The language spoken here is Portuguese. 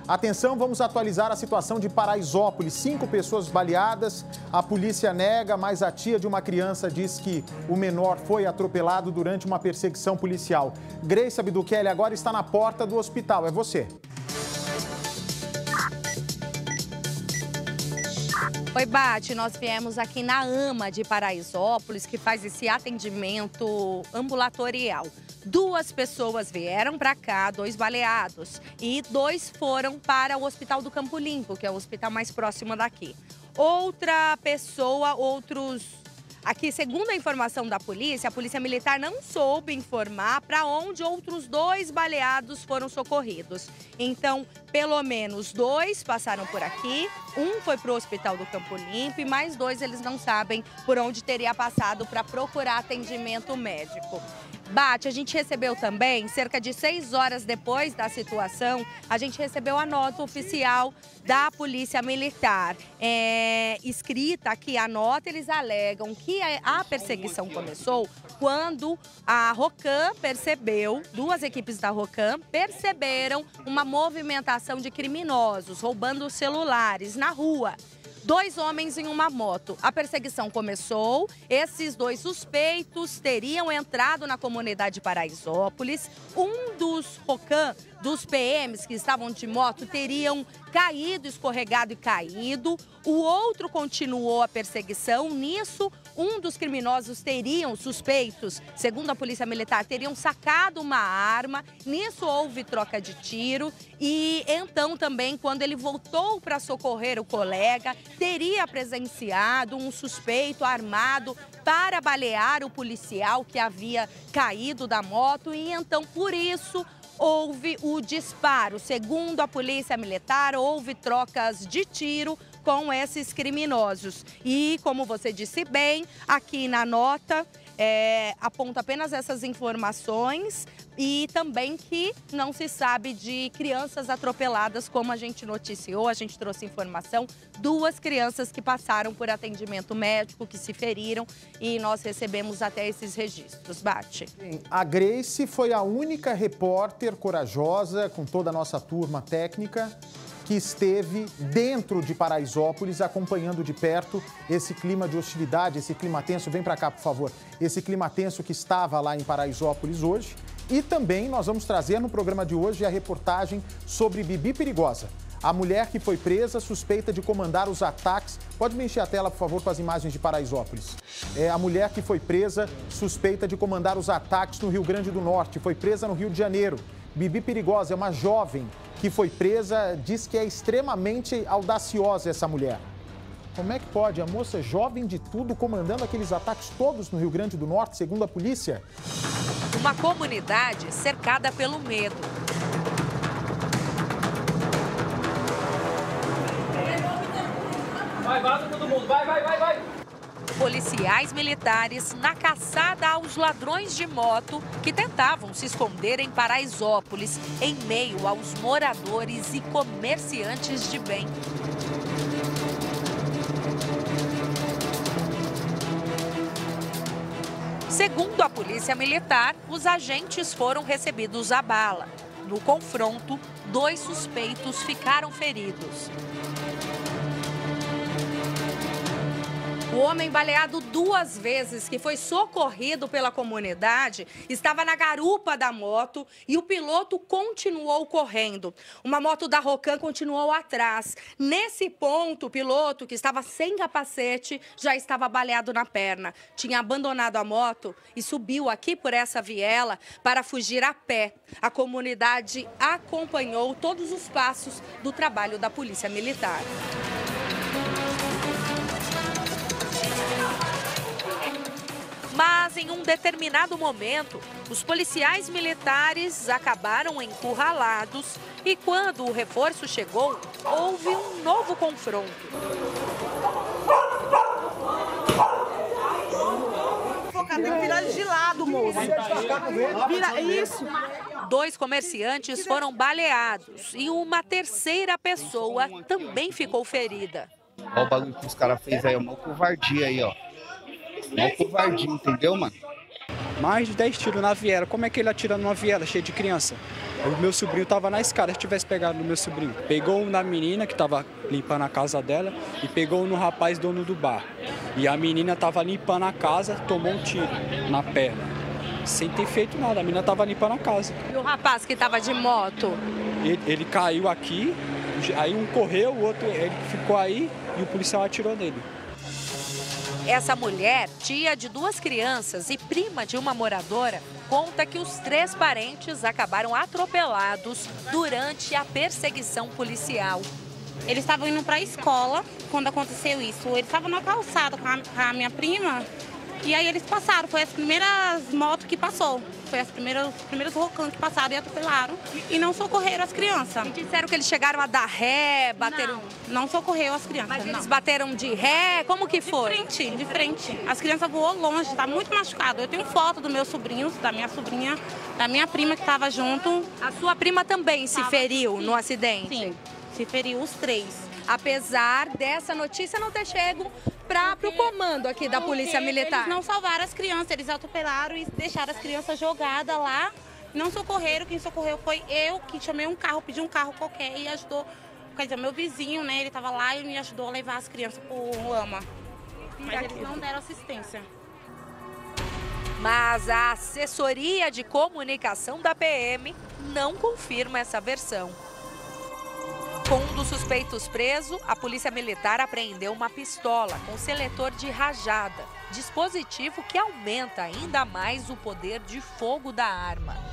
Atenção, vamos atualizar a situação de Paraisópolis. 5 pessoas baleadas, a polícia nega, mas a tia de uma criança diz que o menor foi atropelado durante uma perseguição policial. Grace Abdukelli agora está na porta do hospital. É você. Oi, Bate, nós viemos aqui na AMA de Paraisópolis, que faz esse atendimento ambulatorial. 2 pessoas vieram para cá, 2 baleados, e 2 foram para o Hospital do Campo Limpo, que é o hospital mais próximo daqui. Outra pessoa, Aqui, segundo a informação da polícia, a Polícia Militar não soube informar para onde outros 2 baleados foram socorridos. Então, pelo menos 2 passaram por aqui, 1 foi para o Hospital do Campo Limpo e mais 2 eles não sabem por onde teria passado para procurar atendimento médico. Bate, a gente recebeu também, cerca de 6 horas depois da situação, a gente recebeu a nota oficial da Polícia Militar. Escrita aqui a nota, eles alegam que a perseguição começou quando a Rocan percebeu, 2 equipes da Rocan perceberam uma movimentação de criminosos roubando celulares na rua. 2 homens em uma moto. A perseguição começou, esses 2 suspeitos teriam entrado na comunidade de Paraisópolis. Um dos Rocan, dos PMs que estavam de moto, teriam caído, escorregado e caído. O outro continuou a perseguição. Nisso, um dos criminosos suspeitos, segundo a Polícia Militar, teriam sacado uma arma. Nisso houve troca de tiro e então também, quando ele voltou para socorrer o colega, teria presenciado um suspeito armado para balear o policial que havia caído da moto e então, por isso, houve o disparo. Segundo a Polícia Militar, houve trocas de tiro com esses criminosos. E, como você disse bem, aqui na nota aponta apenas essas informações e também que não se sabe de crianças atropeladas, como a gente noticiou, a gente trouxe informação. 2 crianças que passaram por atendimento médico, que se feriram e nós recebemos até esses registros. Bate. A Grace foi a única repórter corajosa, com toda a nossa turma técnica, que esteve dentro de Paraisópolis acompanhando de perto esse clima de hostilidade, esse clima tenso. Vem para cá, por favor. Esse clima tenso que estava lá em Paraisópolis hoje. E também nós vamos trazer no programa de hoje a reportagem sobre Bibi Perigosa, a mulher que foi presa suspeita de comandar os ataques. Pode me encher a tela, por favor, com as imagens de Paraisópolis. A mulher que foi presa suspeita de comandar os ataques no Rio Grande do Norte. Foi presa no Rio de Janeiro. Bibi Perigosa é uma jovem que foi presa, diz que é extremamente audaciosa essa mulher. Como é que pode? A moça jovem de tudo comandando aqueles ataques todos no Rio Grande do Norte, segundo a polícia? Uma comunidade cercada pelo medo. Vai, vaza todo mundo, vai! Policiais militares na caçada aos ladrões de moto que tentavam se esconder em Paraisópolis, em meio aos moradores e comerciantes de bem. Segundo a Polícia Militar, os agentes foram recebidos a bala. No confronto, 2 suspeitos ficaram feridos. O homem baleado 2 vezes, que foi socorrido pela comunidade, estava na garupa da moto e o piloto continuou correndo. Uma moto da Rocan continuou atrás. Nesse ponto, o piloto, que estava sem capacete, já estava baleado na perna. Tinha abandonado a moto e subiu aqui por essa viela para fugir a pé. A comunidade acompanhou todos os passos do trabalho da Polícia Militar. Mas, em um determinado momento, os policiais militares acabaram encurralados e, quando o reforço chegou, houve um novo confronto. Tem que virar de lado, moço. Vira isso. 2 comerciantes foram baleados e uma terceira pessoa também ficou ferida. Olha o bagulho que os caras fez aí, uma covardia aí, ó. Uma covardia, entendeu, mano? Mais de 10 tiros na viela. Como é que ele atira numa viela cheia de criança? O meu sobrinho estava na escada, se tivesse pegado no meu sobrinho. Pegou um na menina, que estava limpando a casa dela, e pegou um no rapaz dono do bar. E a menina estava limpando a casa, tomou um tiro na perna. Sem ter feito nada, a menina estava limpando a casa. E o rapaz que estava de moto? Ele caiu aqui, aí um correu, o outro ele ficou aí e o policial atirou nele. Essa mulher, tia de 2 crianças e prima de uma moradora, conta que os 3 parentes acabaram atropelados durante a perseguição policial. Eles estavam indo para a escola quando aconteceu isso. Eles estavam na calçada com a minha prima e aí eles passaram. Foi as primeiras motos que passou. Foi os primeiros rocantes que passaram e atropelaram e não socorreram as crianças. E disseram que eles chegaram a dar ré, bateram... Não socorreu as crianças. Mas eles bateram de ré? Como que foi? De frente. As crianças voou longe, tá muito machucado. Eu tenho foto dos meus sobrinhos, da minha sobrinha, da minha prima que estava junto. A sua prima também se feriu no acidente? Sim, se feriu os 3. Apesar dessa notícia não ter chego para o comando aqui da Polícia Militar. Eles não salvaram as crianças, eles atropelaram e deixaram as crianças jogadas lá. Não socorreram, quem socorreu foi eu, que chamei um carro, pedi um carro qualquer e ajudou. Quer dizer, meu vizinho, né, ele estava lá e me ajudou a levar as crianças para o lama. Mas eles não deram assistência. Mas a assessoria de comunicação da PM não confirma essa versão. Com um dos suspeitos preso, a Polícia Militar apreendeu uma pistola com seletor de rajada, dispositivo que aumenta ainda mais o poder de fogo da arma.